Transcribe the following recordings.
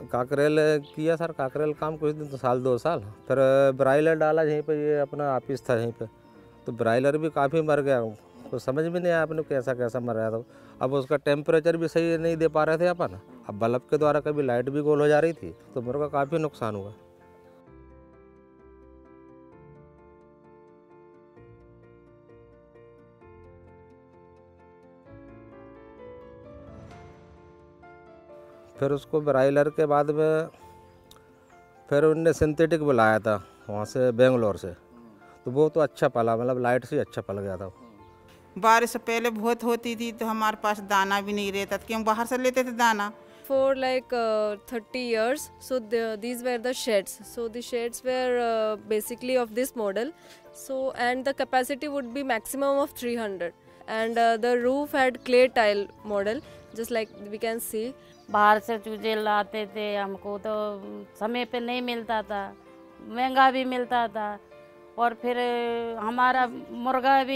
काकरेल किया सर, काकरेल काम कुछ दिन, तो साल 2 साल। फिर ब्रायलर डाला यहीं पे, ये अपना ऑफिस था यहीं पे, तो ब्रायलर भी काफ़ी मर गया। तो समझ में नहीं आया अपने कैसा कैसा मर रहा था। अब उसका टेम्परेचर भी सही नहीं दे पा रहे थे अपन। अब बल्ब के द्वारा कभी लाइट भी गोल हो जा रही थी, तो मुर्गा काफ़ी नुकसान हुआ। फिर उसको ब्रायलर के बाद में फिर उनने सिंथेटिक बुलाया था वहाँ से, बेंगलोर से, तो वो तो अच्छा पला, मतलब लाइट से अच्छा पल गया था। बारिश पहले बहुत होती थी तो हमारे पास दाना भी नहीं रहता था, कि हम बाहर से लेते थे दाना। For like 30 years, so these were the sheds. So the sheds were basically of this model. So and the capacity would be maximum of 300, and the roof had clay tile model, just like we can see. बाहर से चूजे लाते थे, हमको तो समय पे नहीं मिलता था, महंगा भी मिलता था, और फिर हमारा मुर्गा भी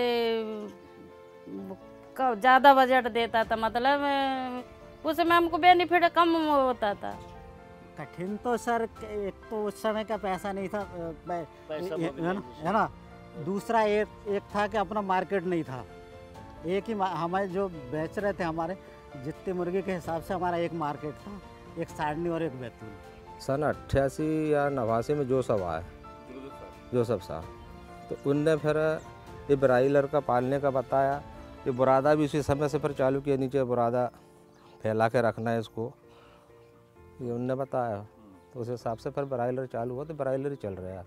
ज़्यादा बजट देता था, मतलब उसमें हमको बेनिफिट कम होता था। कठिन तो सर एक तो उस समय का पैसा नहीं था, है ना। दूसरा एक था कि अपना मार्केट नहीं था। एक ही हमारे जो बेच रहे थे, हमारे जितने मुर्गे के हिसाब से हमारा एक मार्केट था, एक सारनी और एक बैतूल। सन 88 या 89 में जो सब आए, जो सब साहब, तो उनने फिर ये ब्रायलर का पालने का बताया। ये बुरादा भी उसी समय से फिर चालू किया, नीचे बुरादा फैला के रखना है इसको, ये उनने बताया। तो उस हिसाब से फिर ब्रायलर चालू हुआ, तो ब्रायलर ही चल रहा है।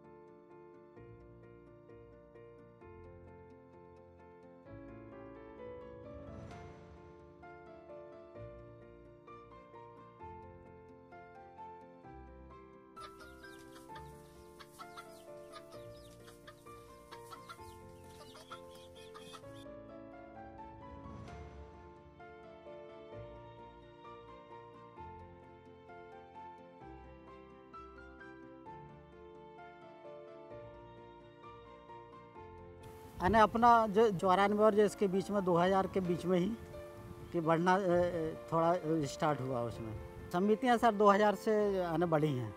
यानी अपना जो 94 और जो इसके बीच में 2000 के बीच में ही कि बढ़ना थोड़ा स्टार्ट हुआ। उसमें समितियां सर 2000 से आने बढ़ी हैं।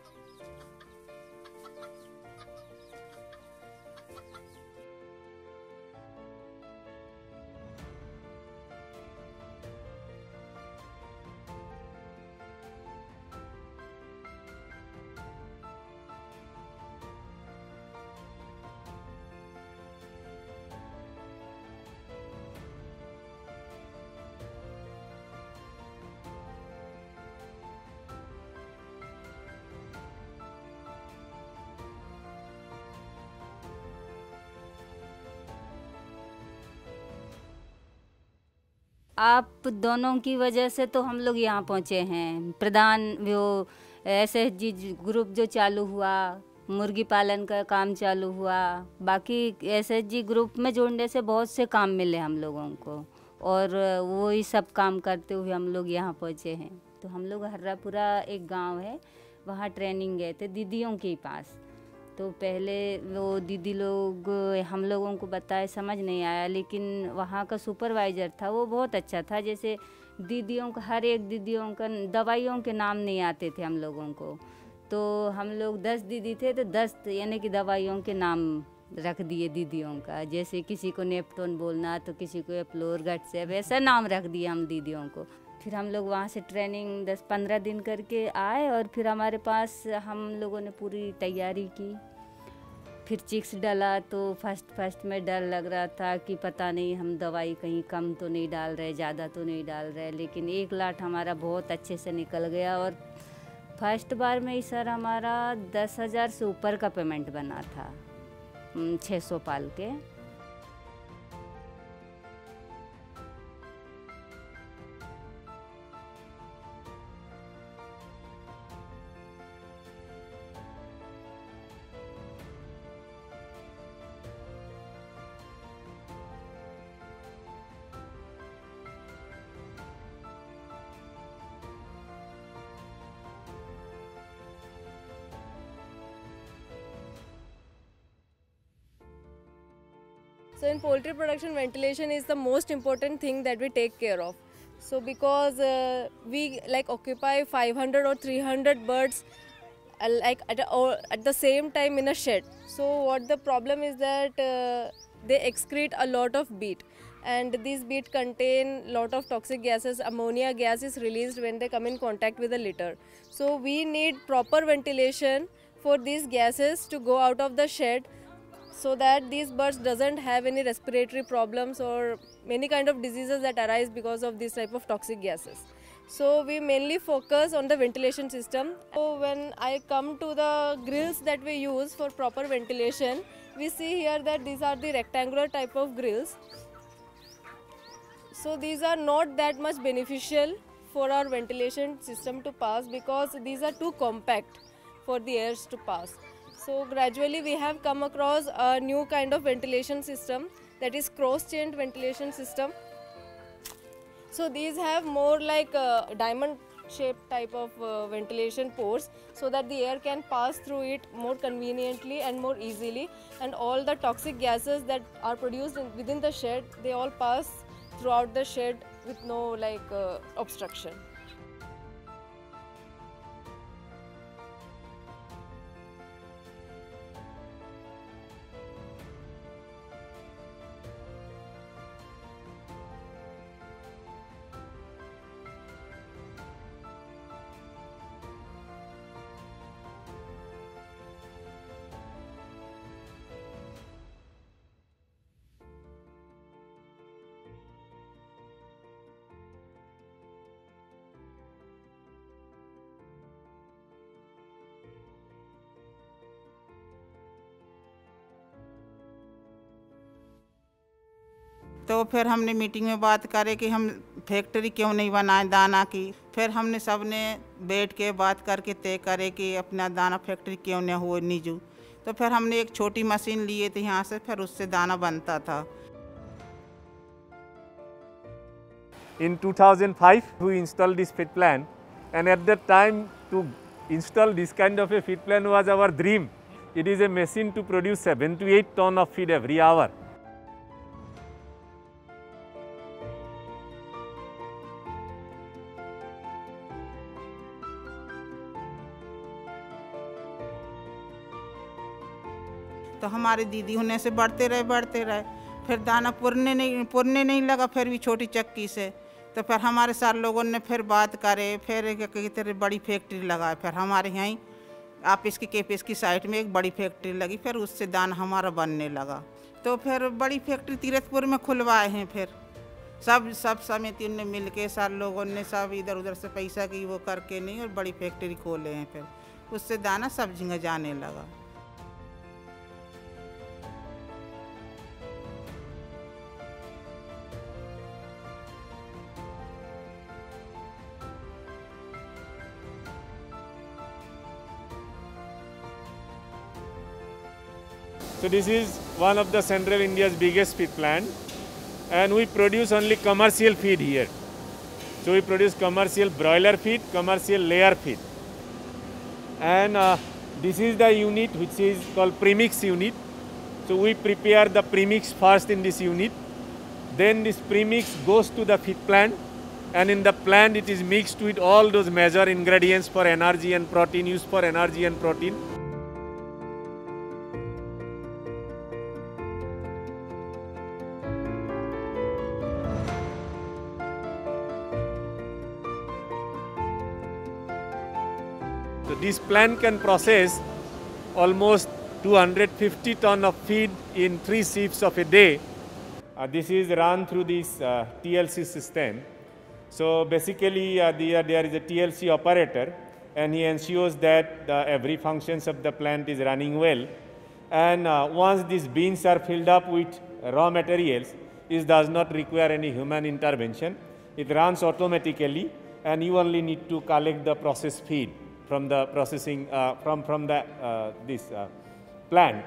आप दोनों की वजह से तो हम लोग यहाँ पहुँचे हैं। प्रधान वो SHG ग्रुप जो चालू हुआ, मुर्गी पालन का काम चालू हुआ, बाकी SHG ग्रुप में जुड़ने से बहुत से काम मिले हम लोगों को, और वही सब काम करते हुए हम लोग यहाँ पहुँचे हैं। तो हम लोग हर्रापुरा एक गांव है, वहाँ ट्रेनिंग गए थे दीदियों के पास। तो पहले वो दीदी लोग हम लोगों को बताए, समझ नहीं आया, लेकिन वहाँ का सुपरवाइज़र था वो बहुत अच्छा था। जैसे दीदियों का, हर एक दीदियों का दवाइयों के नाम नहीं आते थे हम लोगों को, तो हम लोग 10 दीदी थे, तो 10 यानी कि दवाइयों के नाम रख दिए दीदियों का। जैसे किसी को नेप्टोन बोलना तो किसी को एप्लोर गट से, वैसा नाम रख दिया हम दीदियों को। फिर हम लोग वहाँ से ट्रेनिंग 10-15 दिन करके आए, और फिर हमारे पास हम लोगों ने पूरी तैयारी की। फिर चिक्स डाला, तो फर्स्ट में डर लग रहा था कि पता नहीं हम दवाई कहीं कम तो नहीं डाल रहे, ज़्यादा तो नहीं डाल रहे, लेकिन एक लाट हमारा बहुत अच्छे से निकल गया। और फर्स्ट बार में ही सर हमारा 10,000 से ऊपर का पेमेंट बना था 600 पाल के। So in poultry production, ventilation is the most important thing that we take care of. So because we like occupy 500 or 300 birds like at the same time in a shed. So what the problem is that they excrete a lot of beet, and these beet contain lot of toxic gases. Ammonia gas is released when they come in contact with the litter. So we need proper ventilation for these gases to go out of the shed, so that these birds doesn't have any respiratory problems or many kind of diseases that arise because of this type of toxic gases. So we mainly focus on the ventilation system. So when I come to the grills that we use for proper ventilation, we see here that these are the rectangular type of grills. So these are not that much beneficial for our ventilation system to pass, because these are too compact for the airs to pass. So gradually we have come across a new kind of ventilation system, that is cross-chained ventilation system. So these have more like a diamond shaped type of ventilation pores, so that the air can pass through it more conveniently and more easily, and all the toxic gases that are produced within the shed, they all pass throughout the shed with no obstruction. तो फिर हमने meeting में बात करे कि हम factory क्यों नहीं बनाएं दाना की। फिर हमने सब ने बैठ के बात करके तय करे कि अपना दाना फैक्ट्री क्यों न हो नीजू। तो फिर हमने एक छोटी मशीन लिए थे यहाँ से, फिर उससे दाना बनता था। In 2005, we installed this feed plant, and at that time, to install this kind of a feed plant was our dream. It is a machine to produce 7 to 8 tons of feed every hour. तो हमारे दीदी होने से बढ़ते रहे, फिर दाना पुरने नहीं लगा, फिर भी छोटी चक्की से। तो फिर हमारे सारे लोगों ने फिर बात करे, फिर कितनी बड़ी फैक्ट्री लगाए। फिर हमारे यहाँ ऑफिस के केपीएस की साइड में एक बड़ी फैक्ट्री लगी, फिर उससे दाना हमारा बनने लगा। तो फिर बड़ी फैक्ट्री तीरथपुर में खुलवाए हैं। फिर सब समिति ने मिल के सारे लोगों ने सब इधर उधर से पैसा की वो करके नहीं, और बड़ी फैक्ट्री खोले हैं। फिर उससे दाना सब जगह जाने लगा। So this is one of the central India's biggest feed plant, and we produce only commercial feed here. So we produce commercial broiler feed, commercial layer feed, and this is the unit which is called premix unit. So we prepare the premix first in this unit, then this premix goes to the feed plant, and in the plant it is mixed with all those major ingredients for energy and protein, used for energy and protein. So this plant can process almost 250 tons of feed in 3 shifts of a day. This is run through this TLC system. So basically there is a TLC operator, and he ensures that every functions of the plant is running well. And once these bins are filled up with raw materials, it does not require any human intervention. It runs automatically, and you only need to collect the processed feed from the processing from the this plant.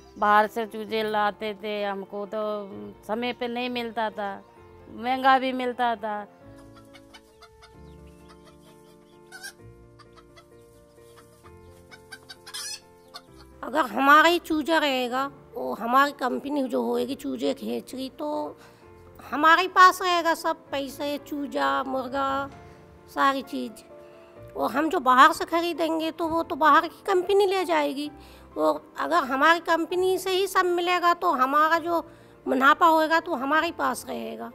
बाहर से चूजे लाते थे, हमको तो समय पे नहीं मिलता था, महंगा भी मिलता था। अगर हमारा ही चूजा रहेगा और हमारी कंपनी जो होएगी चूजे खींचेगी तो हमारे पास रहेगा सब पैसे, चूजा, मुर्गा, सारी चीज़। और हम जो बाहर से खरीदेंगे तो वो तो बाहर की कंपनी ले जाएगी। और अगर हमारी कंपनी से ही सब मिलेगा तो हमारा जो मुनाफा होएगा तो हमारे पास रहेगा।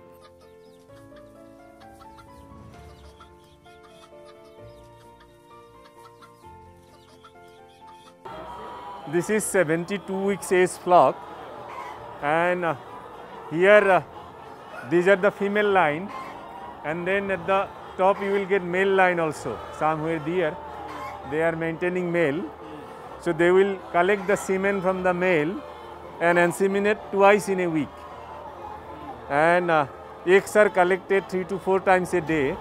This is 72 weeks age flock, and here these are the female line, and then at the top you will get male line also. Somewhere there they are maintaining male, so they will collect the semen from the male and inseminate twice in a week, and eggs are collected 3 to 4 times a day.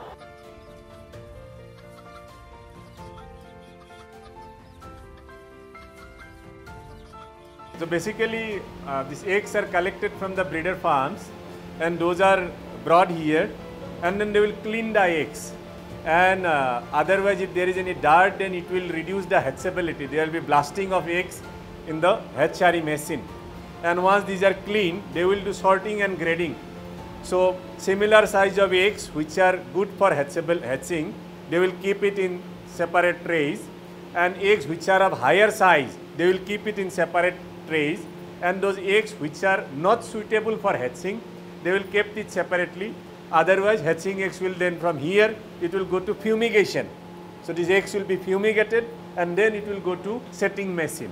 So basically these eggs are collected from the breeder farms, and those are brought here, and then they will clean the eggs, and otherwise if there is any dirt then it will reduce the hatchability. There will be blasting of eggs in the hatchery machine, and once these are cleaned they will do sorting and grading. So similar size of eggs which are good for hatching, they will keep it in separate trays, and eggs which are of higher size they will keep it in separate trays, and those eggs which are not suitable for hatching they will keep it separately. Otherwise hatching eggs will then from here it will go to fumigation. So these eggs will be fumigated and then it will go to setting machine.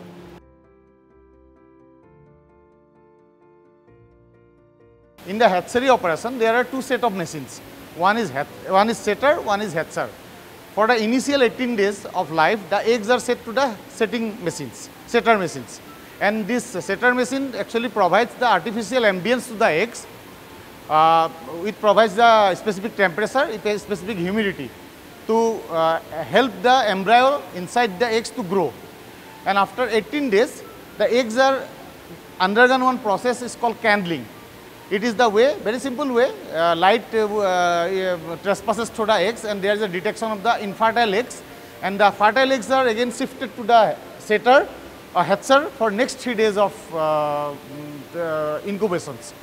In the hatchery operation there are two set of machines. One is setter, one is hatcher. For the initial 18 days of life the eggs are set to the setting machines, setter machines. And this setter machine actually provides the artificial ambience to the eggs. It provides the specific temperature, specific humidity to help the embryo inside the eggs to grow. And after 18 days, the eggs are undergone one process is called candling. It is the way, very simple way, light trespasses through the eggs, and there is a detection of the infertile eggs, and the fertile eggs are again shifted to the setter or hatcher for next 3 days of incubations.